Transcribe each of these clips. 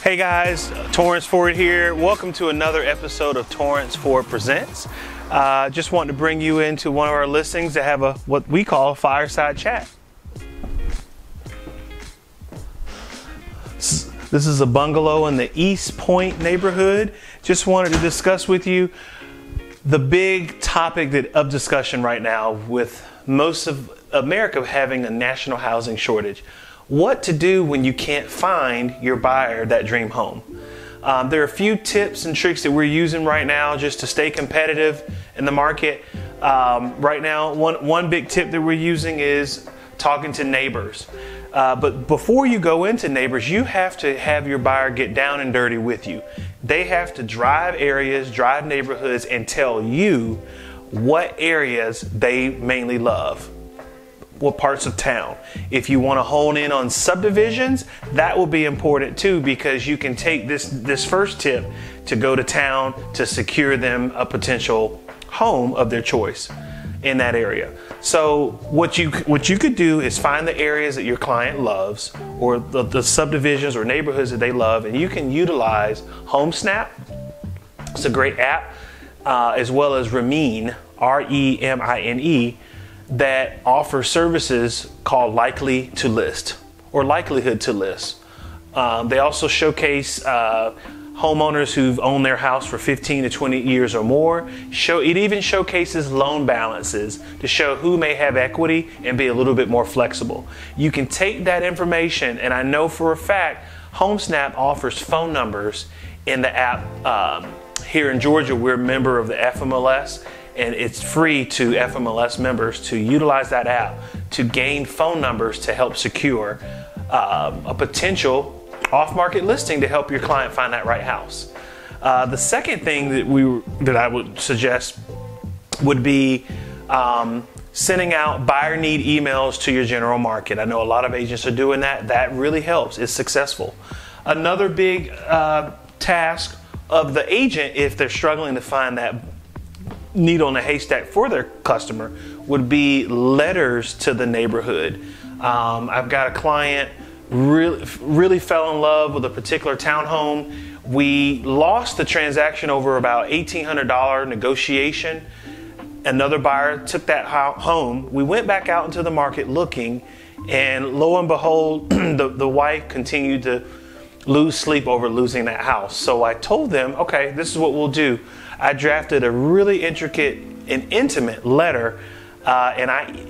Hey guys, Torrance Ford here. Welcome to another episode of Torrance Ford Presents. Just wanted to bring you into one of our listings to have what we call a fireside chat. This is a bungalow in the East Point neighborhood. Just wanted to discuss with you the big topic of discussion right now with most of America having a national housing shortage. What to do when you can't find your buyer that dream home. There are a few tips and tricks that we're using right now just to stay competitive in the market. Right now, one big tip that we're using is talking to neighbors. But before you go into neighbors, you have to have your buyer get down and dirty with you. They have to drive areas, drive neighborhoods, and tell you what areas they mainly love. What parts of town. If you want to hone in on subdivisions, that will be important too, because you can take this first tip to go to town to secure them a potential home of their choice in that area. So what you could do is find the areas that your client loves, or the subdivisions or neighborhoods that they love, and you can utilize HomeSnap. It's a great app, as well as Remine, R-E-M-I-N-E, that offers services called Likely to List or Likelihood to List. They also showcase homeowners who've owned their house for 15 to 20 years or more. It even showcases loan balances to show who may have equity and be a little bit more flexible. You can take that information, and I know for a fact HomeSnap offers phone numbers in the app. Here in Georgia, we're a member of the FMLS, and it's free to FMLS members to utilize that app to gain phone numbers to help secure a potential off-market listing to help your client find that right house. The second thing that I would suggest would be sending out buyer need emails to your general market. I know a lot of agents are doing that. That really helps. It's successful. Another big task of the agent, if they're struggling to find that needle in a haystack for their customer, would be letters to the neighborhood. I've got a client really fell in love with a particular townhome. We lost the transaction over about $1,800 negotiation. Another buyer took that home. We went back out into the market looking, and lo and behold, the wife continued to lose sleep over losing that house. So I told them, okay, this is what we'll do. I drafted a really intricate and intimate letter, and I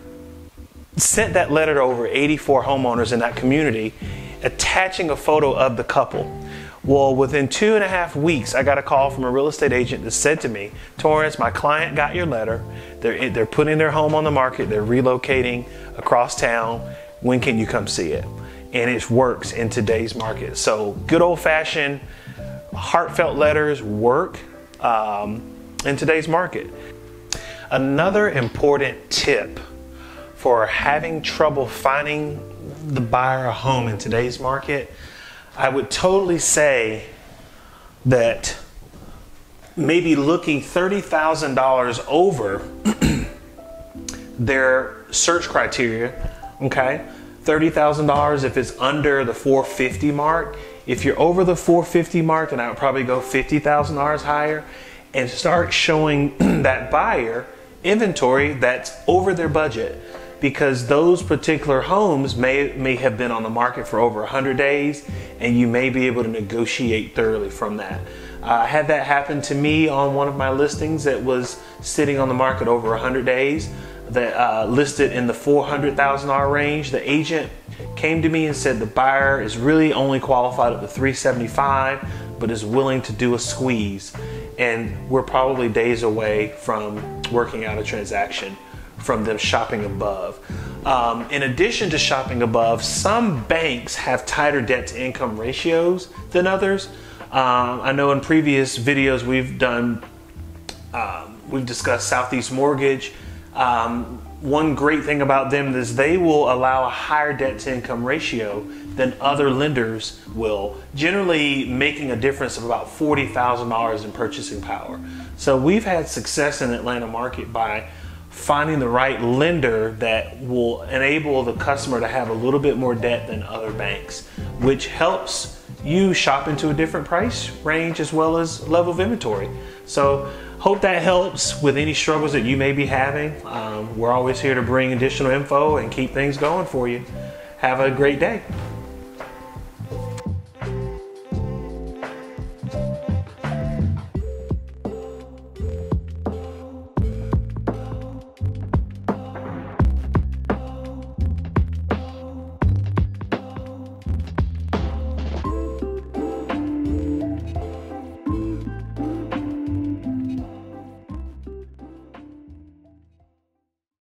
sent that letter to over 84 homeowners in that community, attaching a photo of the couple. Well, within 2.5 weeks, I got a call from a real estate agent that said to me, Torrance, my client got your letter. They're putting their home on the market. They're relocating across town. When can you come see it? And it works in today's market. So good old-fashioned, heartfelt letters work in today's market. Another important tip for having trouble finding the buyer a home in today's market, I would totally say that maybe looking $30,000 over their search criteria, okay? $30,000 if it's under the 450 mark. If you're over the 450 mark, then I would probably go $50,000 higher and start showing that buyer inventory that's over their budget, because those particular homes may have been on the market for over 100 days, and you may be able to negotiate thoroughly from that. I had that happen to me on one of my listings that was sitting on the market over 100 days, that listed in the $400,000 range. The agent came to me and said the buyer is really only qualified up to $375,000, but is willing to do a squeeze. And we're probably days away from working out a transaction from them shopping above. In addition to shopping above, some banks have tighter debt to income ratios than others. I know in previous videos we've discussed Southeast Mortgage. One great thing about them is they will allow a higher debt to income ratio than other lenders will, generally making a difference of about $40,000 in purchasing power. So we've had success in the Atlanta market by finding the right lender that will enable the customer to have a little bit more debt than other banks, which helps you shop into a different price range as well as level of inventory. So hope that helps with any struggles that you may be having. We're always here to bring additional info and keep things going for you. Have a great day.